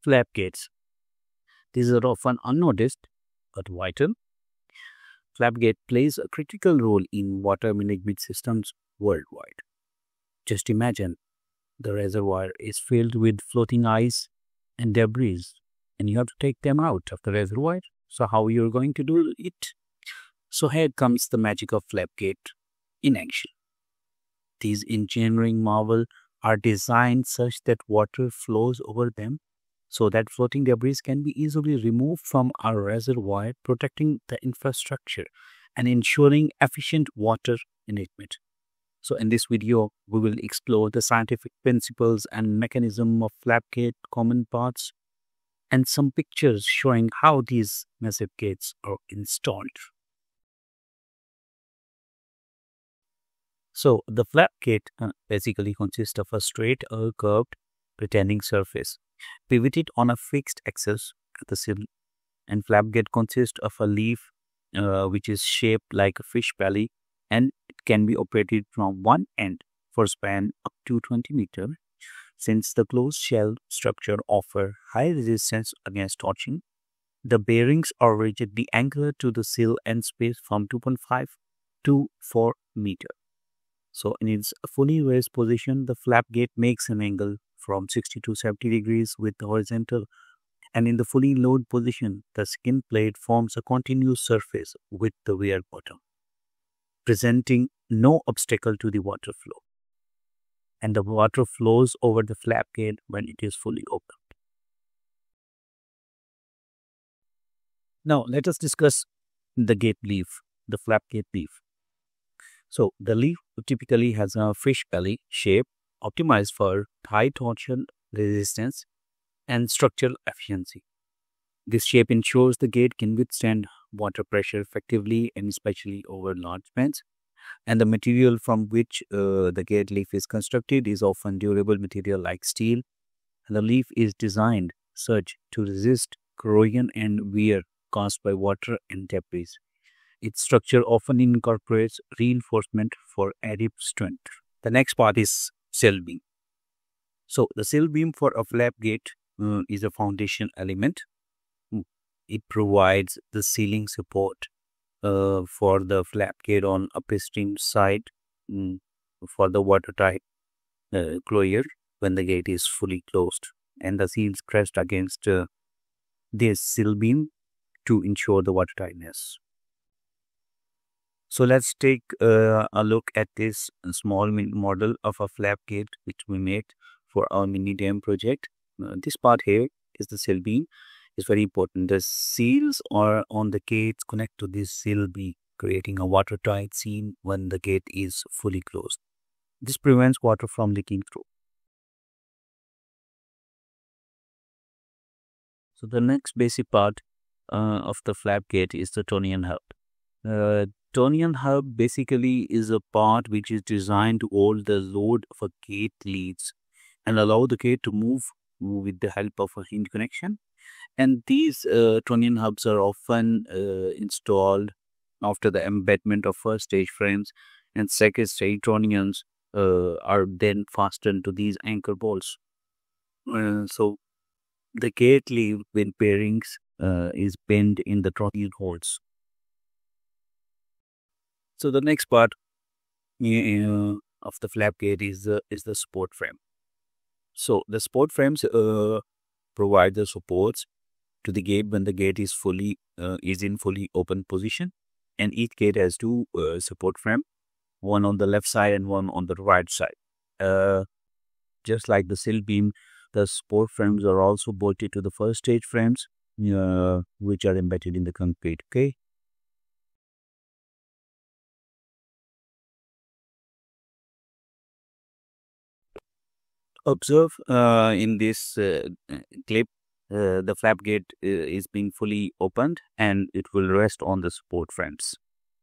Flap gates. These are often unnoticed but vital. Flapgate plays a critical role in water management systems worldwide. Just imagine the reservoir is filled with floating ice and debris, and you have to take them out of the reservoir. So how you're going to do it? So here comes the magic of Flapgate in action. These engineering marvels are designed such that water flows over them so that floating debris can be easily removed from our reservoir, protecting the infrastructure and ensuring efficient water management. So in this video, we will explore the scientific principles and mechanism of Flapgate common parts and some pictures showing how these massive gates are installed. So the Flapgate basically consists of a straight or curved retaining surface pivoted on a fixed axis at the sill, and Flapgate consists of a leaf which is shaped like a fish belly, and it can be operated from one end for span up to 20 meters. Since the closed shell structure offers high resistance against torching, the bearings are rigidly anchored to the sill end space from 2.5 to 4 meters. So in its fully raised position, the Flapgate makes an angle from 60 to 70 degrees with the horizontal, and in the fully loaded position, the skin plate forms a continuous surface with the weir bottom, presenting no obstacle to the water flow. And the water flows over the Flapgate when it is fully open. Now let us discuss the gate leaf, the Flapgate leaf. So the leaf typically has a fish belly shape optimized for high torsion resistance and structural efficiency. This shape ensures the gate can withstand water pressure effectively and especially over large spans. And the material from which the gate leaf is constructed is often durable material like steel. And the leaf is designed such to resist corrosion and wear caused by water and debris. Its structure often incorporates reinforcement for added strength. The next part is sill beam. So the sill beam for a Flapgate is a foundation element. It provides the sealing support for the Flapgate on upstream side for the watertight closure when the gate is fully closed, and the seals pressed against this sill beam to ensure the watertightness. So let's take a look at this small model of a Flapgate which we made for our mini dam project. This part here is the sill beam. It's very important. The seals are on the gates connect to this sill beam, creating a watertight seal when the gate is fully closed. This prevents water from leaking through. So the next basic part of the Flapgate is the trunnion hub. Trunnion hub basically is a part which is designed to hold the load of a gate leads and allow the gate to move with the help of a hinge connection. And these trunnion hubs are often installed after the embedment of first stage frames, and second stage trunnions are then fastened to these anchor bolts. So the gate leaf with bearings is bent in the trunnion holes. So the next part of the Flapgate is the support frame. So the support frames provide the supports to the gate when the gate is in fully open position, and each gate has two support frame, one on the left side and one on the right side. Just like the sill beam, the support frames are also bolted to the first stage frames, which are embedded in the concrete. Okay. Observe in this clip, the Flapgate is being fully opened and it will rest on the support frames.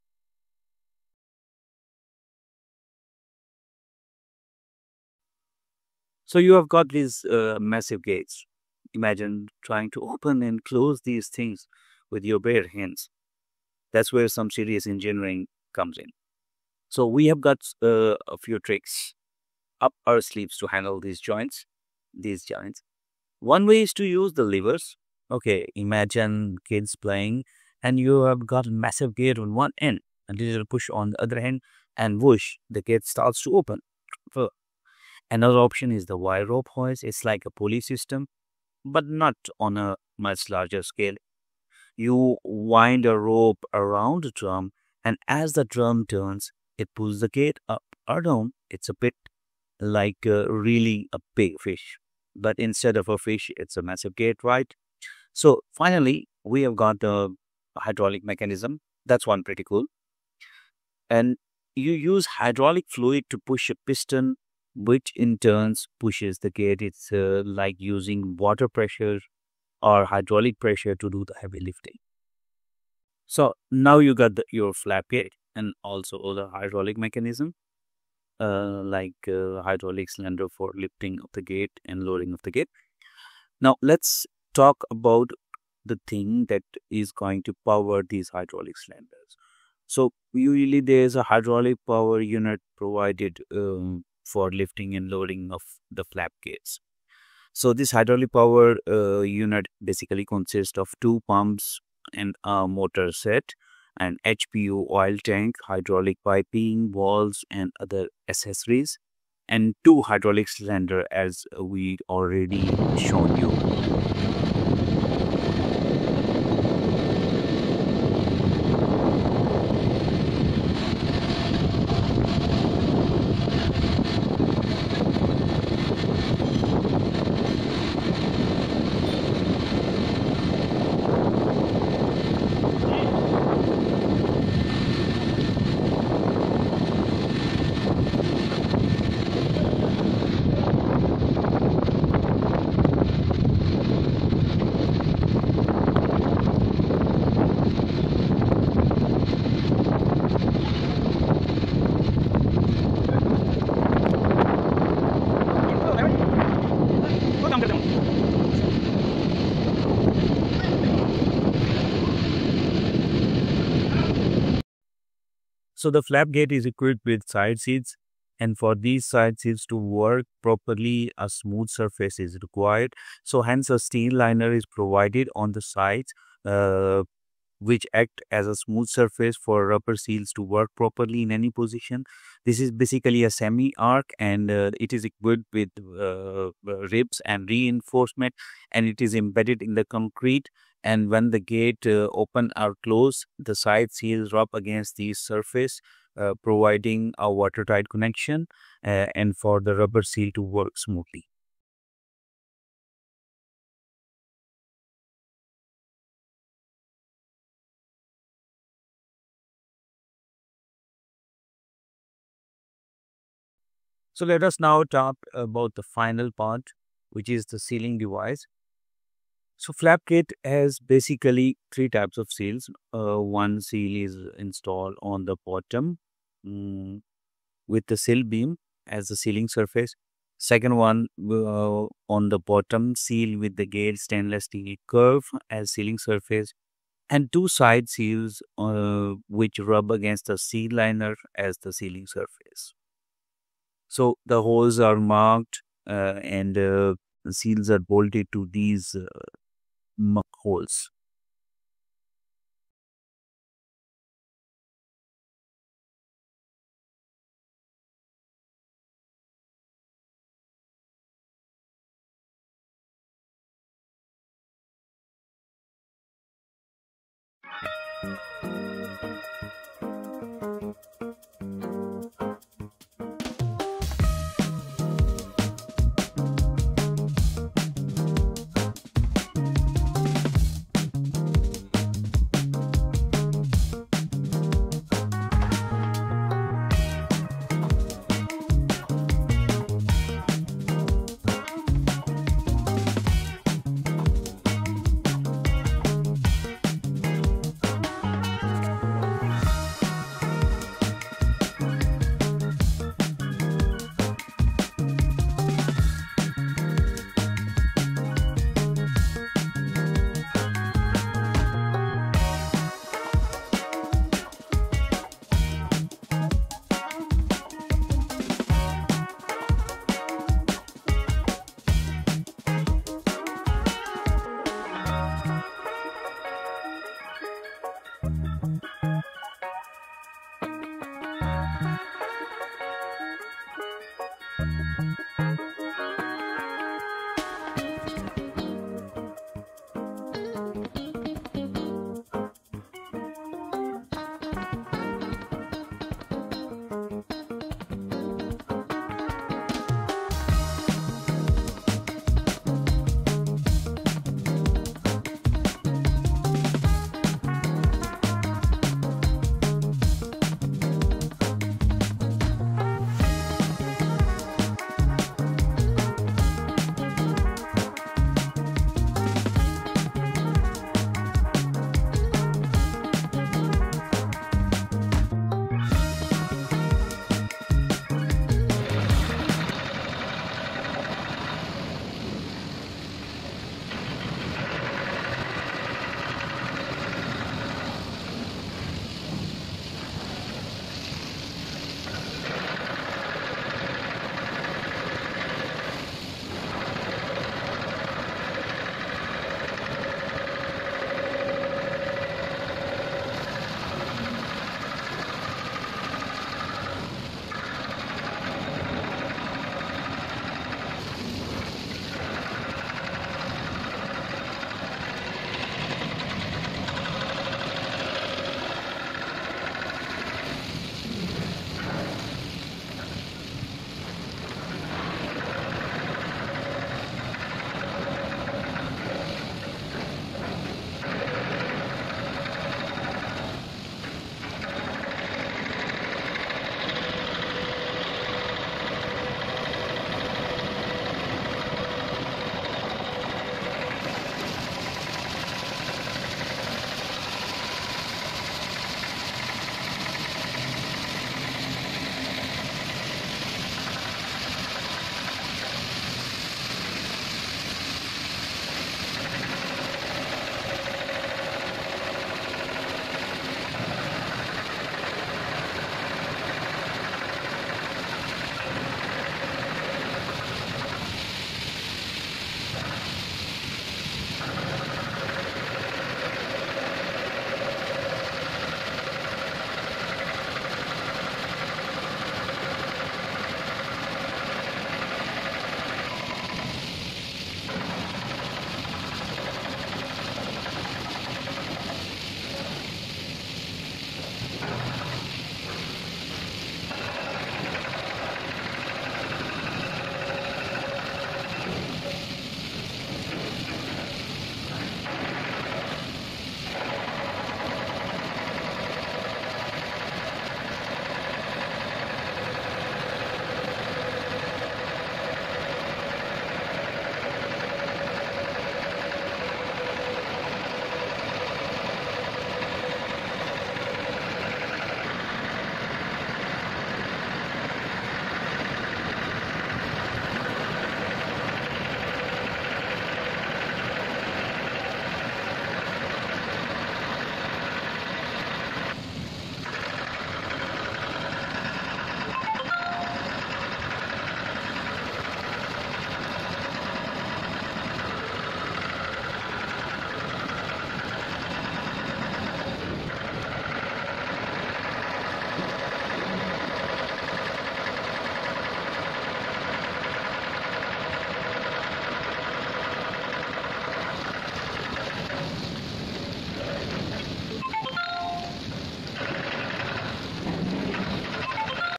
So you have got these massive gates. Imagine trying to open and close these things with your bare hands. That's where some serious engineering comes in. So we have got a few tricks up our sleeves to handle these joints. One way is to use the levers. Okay, imagine kids playing and you have got a massive gate on one end, a little push on the other end, and whoosh, the gate starts to open. So, another option is the wire rope hoist. It's like a pulley system, but not on a much larger scale. You wind a rope around the drum, and as the drum turns, it pulls the gate up or down. It's a bit like reeling a big fish. But instead of a fish, it's a massive gate, right? So finally, we have got the hydraulic mechanism. That's one pretty cool. And you use hydraulic fluid to push a piston, which in turns pushes the gate. It's like using water pressure or hydraulic pressure to do the heavy lifting. So now you got your flap gate and also the hydraulic mechanism, hydraulic cylinder for lifting of the gate and lowering of the gate. Now let's talk about the thing that is going to power these hydraulic cylinders. So usually there is a hydraulic power unit provided for lifting and lowering of the flap gates. So this hydraulic power unit basically consists of two pumps and a motor set, an HPU oil tank, hydraulic piping, valves, and other accessories, and two hydraulic cylinder as we already shown you. So the flap gate is equipped with side seats, and for these side seats to work properly, a smooth surface is required. So hence a steel liner is provided on the sides, uh, which act as a smooth surface for rubber seals to work properly in any position. This is basically a semi-arc, and it is equipped with ribs and reinforcement, and it is embedded in the concrete. And when the gate open or close, the side seals rub against the surface, providing a watertight connection and for the rubber seal to work smoothly. So let us now talk about the final part, which is the sealing device. So FlapGate has basically three types of seals. One seal is installed on the bottom mm, with the sill beam as the sealing surface. Second one on the bottom seal with the gate stainless steel curve as sealing surface, and two side seals which rub against the seal liner as the sealing surface. So the holes are marked and seals are bolted to these muck holes.